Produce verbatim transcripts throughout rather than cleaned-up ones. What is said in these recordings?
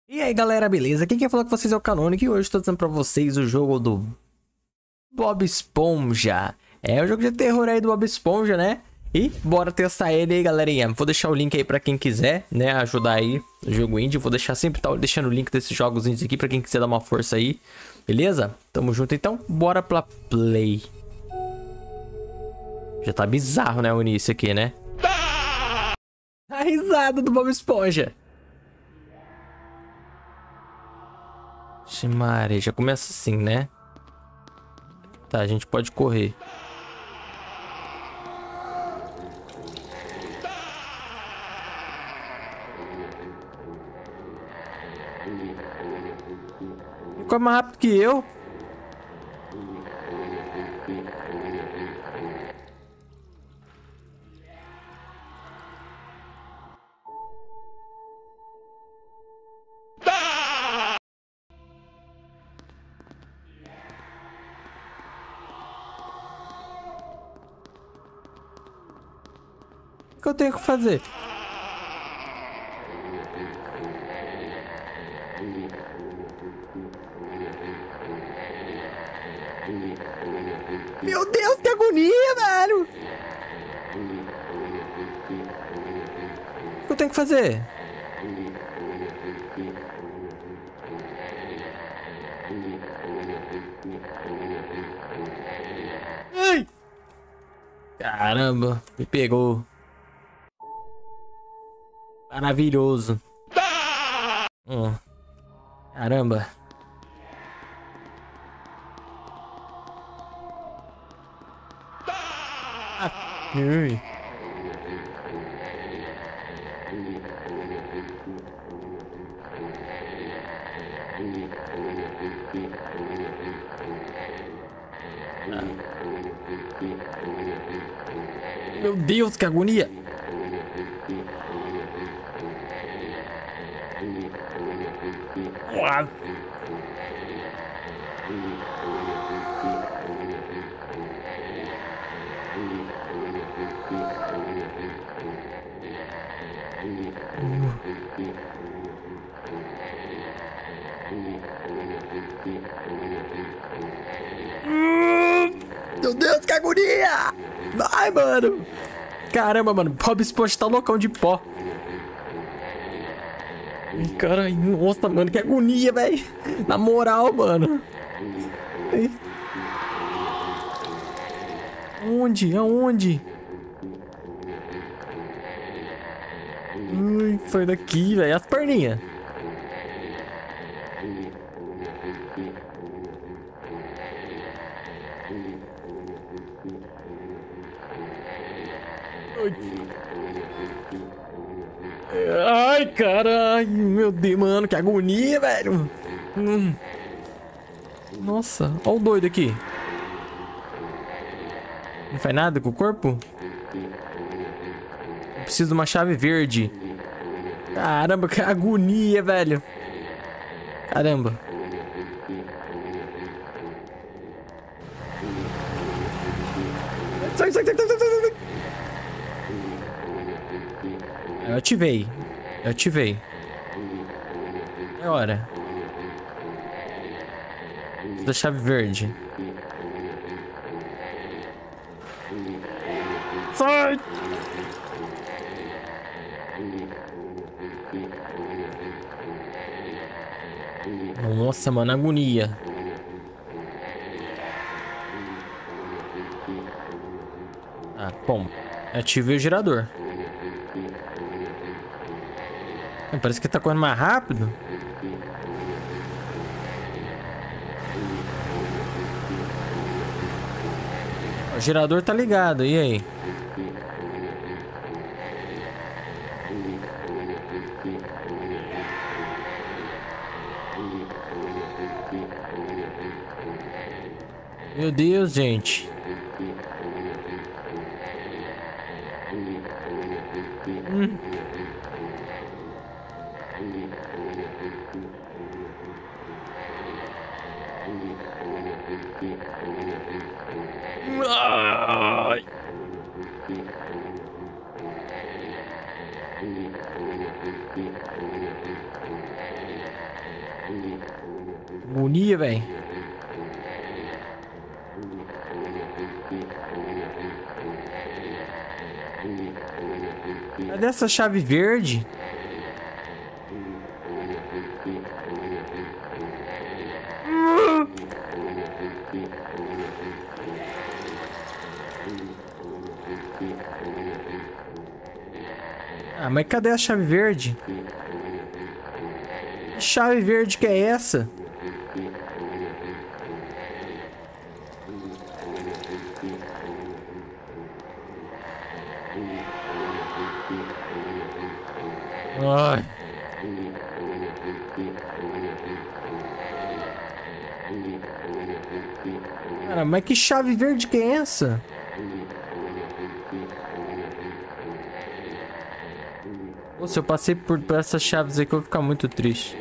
E aí galera, beleza? Quem quer falar com vocês é o Canonic e hoje estou trazendo pra vocês o jogo do Bob Esponja. É o jogo de terror aí do Bob Esponja, né? E bora testar ele aí, galerinha. Vou deixar o link aí pra quem quiser, né, ajudar aí no jogo indie. Vou deixar sempre tá deixando o link desses jogos indies aqui pra quem quiser dar uma força aí. Beleza? Tamo junto então, bora pra play. Já tá bizarro, né, o início aqui, né? A risada do Bob Esponja. Ximare, já começa assim, né? Tá, a gente pode correr. Corre mais rápido que eu. O que eu tenho que fazer? Meu Deus, que agonia, velho! O que eu tenho que fazer? Ai! Caramba, me pegou. Maravilhoso. Hum. Caramba. Ah. Ui. Ah. Meu Deus, que agonia. Ah. Meu Deus, que agonia! Vai, mano! Caramba, mano, Bob Esponja tá loucão de pó. Caralho, nossa, mano, que agonia, velho. Na moral, mano. Onde? Aonde? Ui, sai daqui, velho. As perninhas. Ai, caralho, meu Deus, mano, que agonia, velho. Hum. Nossa, olha o doido aqui. Não faz nada com o corpo? Eu preciso de uma chave verde. Caramba, que agonia, velho. Caramba. Sai, sai, sai, sai, sai, sai. Eu ativei. Eu ativei. É hora. Da chave verde. Sai! Nossa, mano, agonia. Ah, bom. Ativei o gerador. Parece que tá correndo mais rápido. O gerador tá ligado, e aí? Meu Deus, gente. Hum. Ai. Agonia, velho. Cadê essa chave verde? Ah, mas cadê a chave verde? Que chave verde que é essa? Ai. Cara, mas que chave verde que é essa? Pô, se eu passei por, por essas chaves aqui, eu vou ficar muito triste.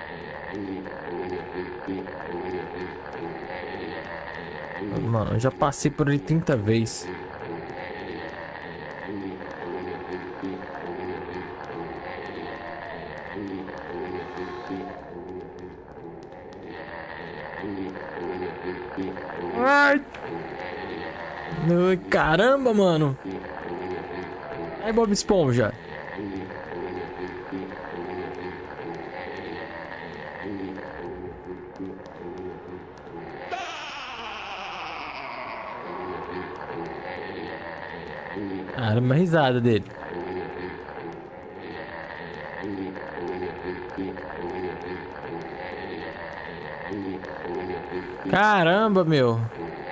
Mano, eu já passei por ele trinta vezes. Ai! Ai, caramba, mano! Aí, Bob Esponja! Caramba, a risada dele. Caramba, meu.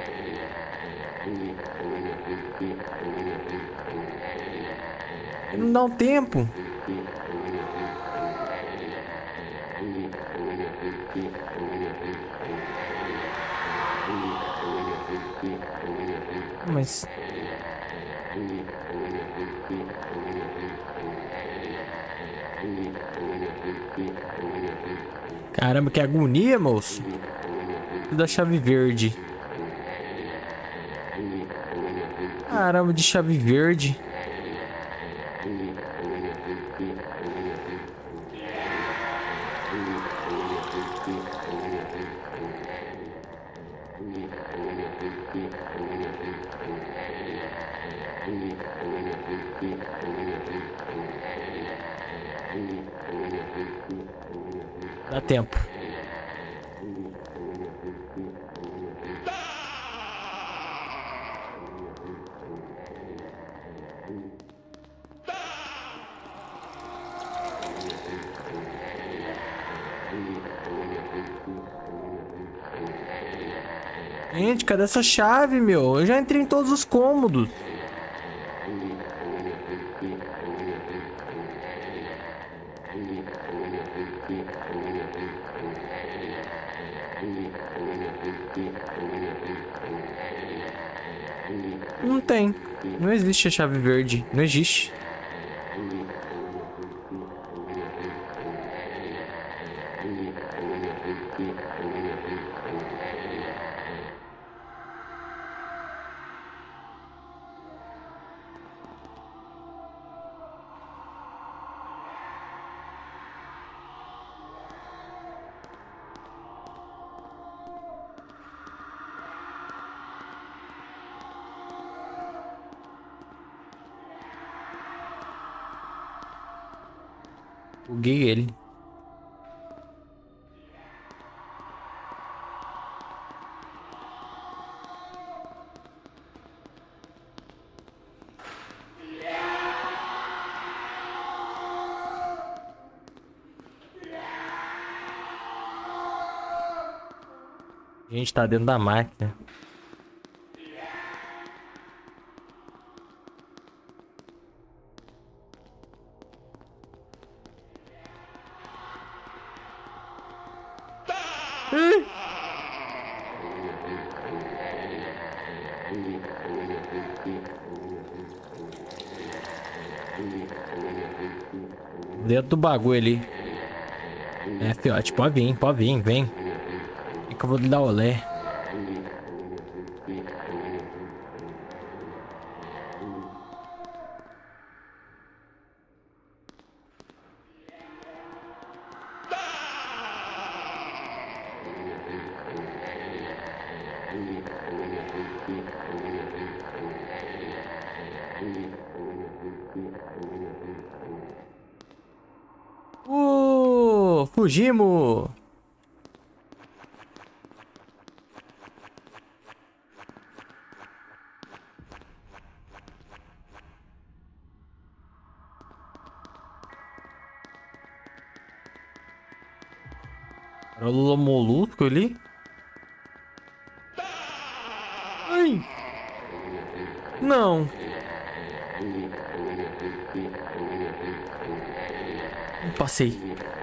Não dá um tempo. Mas... Caramba, que agonia, moço. Da chave verde. Caramba, de chave verde. Dá tempo. Gente, cadê essa chave, meu? Eu já entrei em todos os cômodos. Não tem. Não existe a chave verde. Não existe. Buguei ele. A gente tá dentro da máquina. Dentro do bagulho ali. É, fiote, pode vir, pode vir, vem. E que eu vou lhe dar olé. Uh, fugimos! Era o Lula Molusco ali? Ai! Não! Passei.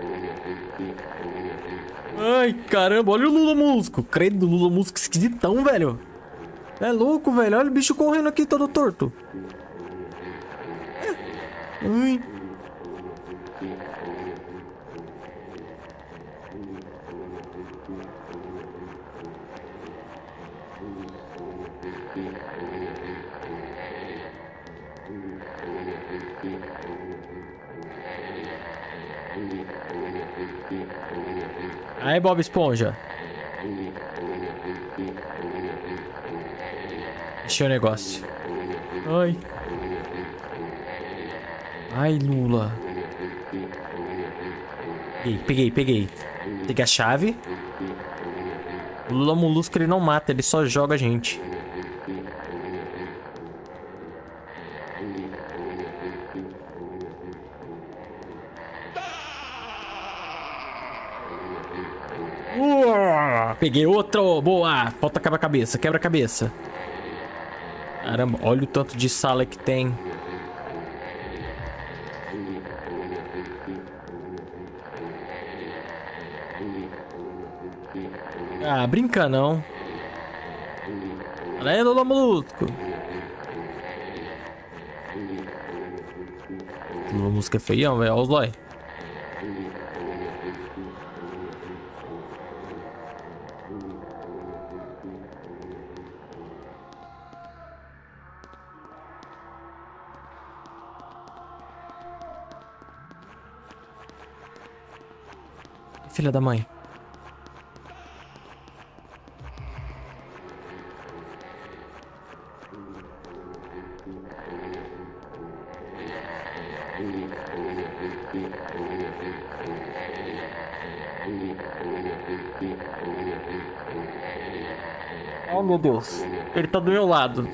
Ai, caramba, olha o Lula Molusco. Credo, Lula Molusco esquisitão, velho. É louco, velho. Olha o bicho correndo aqui todo torto. Ai. Aí, Bob Esponja. Deixa o negócio. Ai. Ai, Lula. Peguei, peguei, peguei. Peguei a chave. O Lula Molusco, ele não mata, ele só joga a gente. Uh, peguei outro. Boa. Falta quebra-cabeça. Quebra-cabeça. Caramba, olha o tanto de sala que tem. Ah, brinca não. Olha aí, Lula Molusco. Lula Molusco é feião, velho. Olha os lói. Filha da mãe. Oh, meu Deus. Ele tá do meu lado.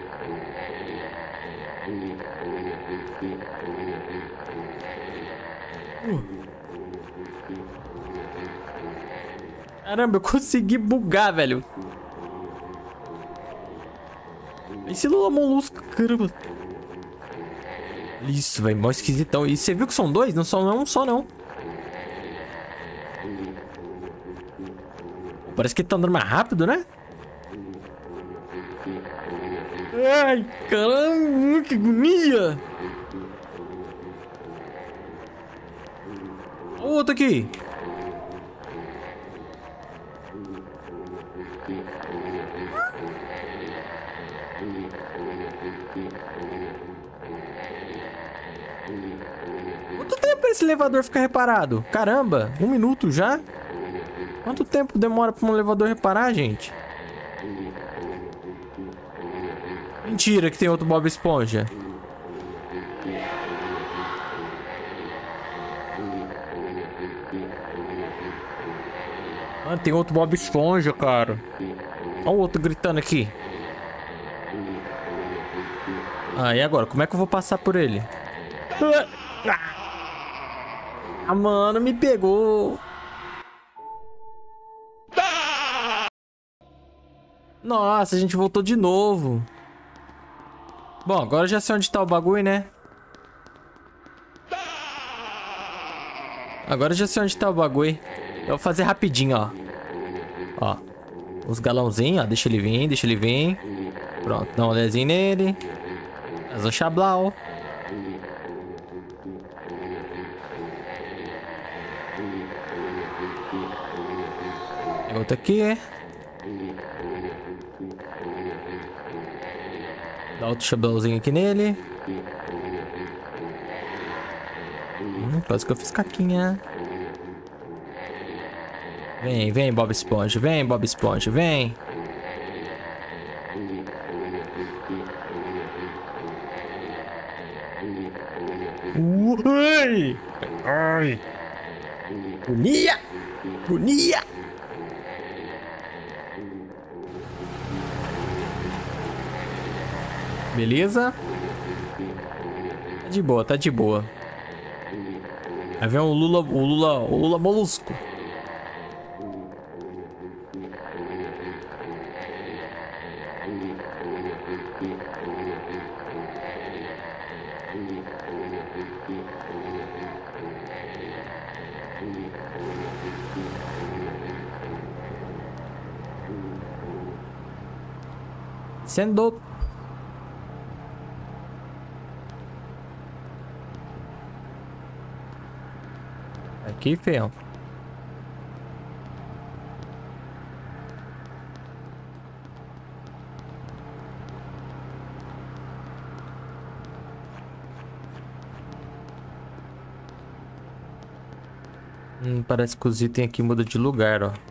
Uh. Caramba, eu consegui bugar, velho. Esse Lula Molusco, caramba. Isso, velho, mó esquisitão. E você viu que são dois? Não são um só, não. Parece que ele tá andando mais rápido, né? Ai, caramba, que agonia. Olha o outro aqui. Quanto tempo esse elevador fica reparado? Caramba, um minuto já? Quanto tempo demora para um elevador reparar, gente? Mentira que tem outro Bob Esponja. Mano, tem outro Bob Esponja, cara. Olha o outro gritando aqui. Ah, e agora? Como é que eu vou passar por ele? Ah, mano, me pegou. Nossa, a gente voltou de novo. Bom, agora eu já sei onde tá o bagulho, né? Agora eu já sei onde tá o bagulho. Eu vou fazer rapidinho, ó. Ó. Os galãozinhos, ó. Deixa ele vir, deixa ele vir. Pronto, dá um olhazinho nele. Faz o chablau. Tem outro aqui. Dá outro chablauzinho aqui nele. Hum, quase que eu fiz caquinha. Vem, vem, Bob Esponja. Vem, Bob Esponja, vem. Ai! Ai! Agonia! Agonia! Beleza? Tá de boa, tá de boa. Aí vem o Lula, o Lula, o Lula Molusco. Sendo. Aqui, feio. Hum, parece que os itens aqui mudam de lugar, ó.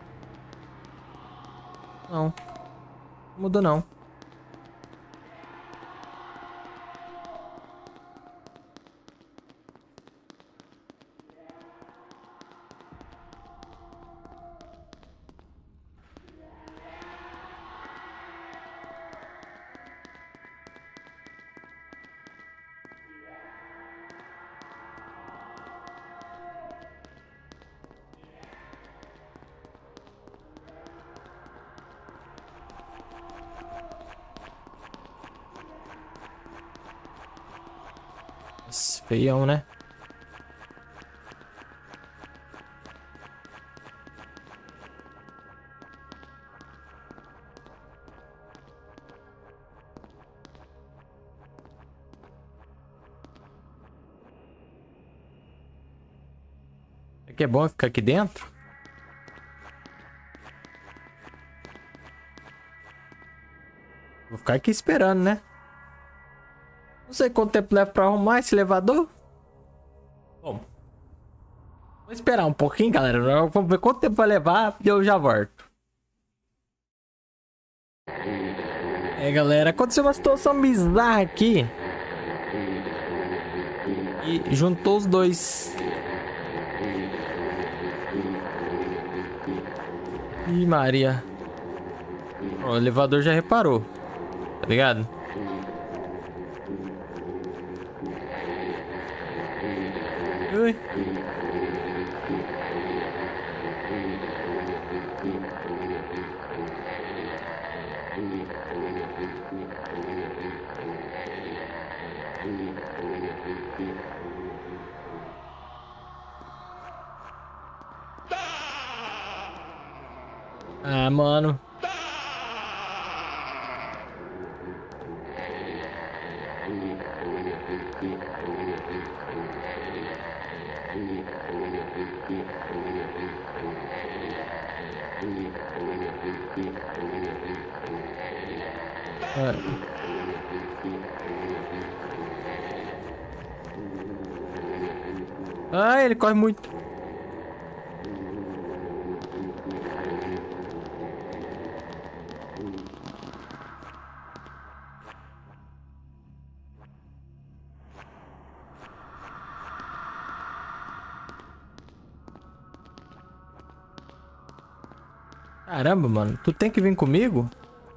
Não. Não muda não. Feião, né? É que é bom ficar aqui dentro? Vou ficar aqui esperando, né? Não sei quanto tempo leva pra arrumar esse elevador. Bom, vou esperar um pouquinho, galera. Vamos ver quanto tempo vai levar e eu já volto. É, galera, aconteceu uma situação bizarra aqui. E juntou os dois. Ih, Maria. O elevador já reparou. Tá ligado? Ui. Ah, mano. Ah, ele corre muito. Caramba, mano. Tu tem que vir comigo?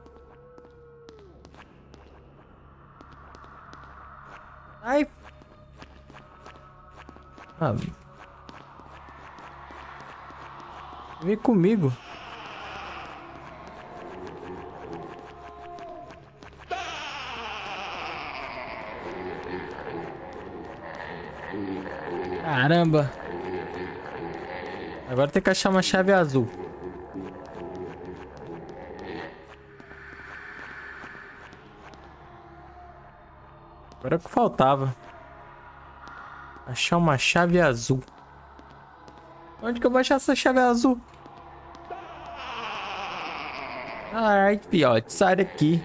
Ai. Ah. Vem comigo. Caramba. Agora tem que achar uma chave azul. Agora é o que faltava. Achar uma chave azul. Onde que eu vou achar essa chave azul? Ai, piote, sai daqui.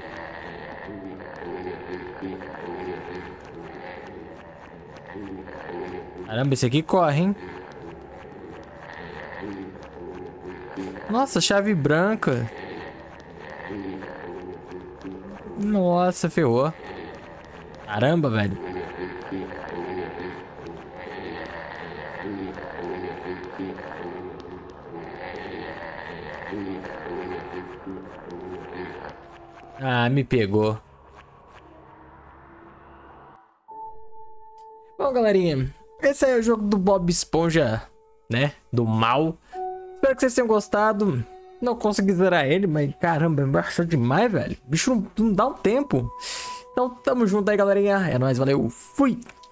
Caramba, esse aqui corre, hein? Nossa, chave branca. Nossa, ferrou. Caramba, velho. Ah, me pegou. Bom, galerinha, esse aí é o jogo do Bob Esponja, né? Do mal. Espero que vocês tenham gostado. Não consegui zerar ele, mas caramba, é baixou demais, velho. O bicho não, não dá um tempo. Então, tamo junto aí, galerinha. É nóis, valeu, fui!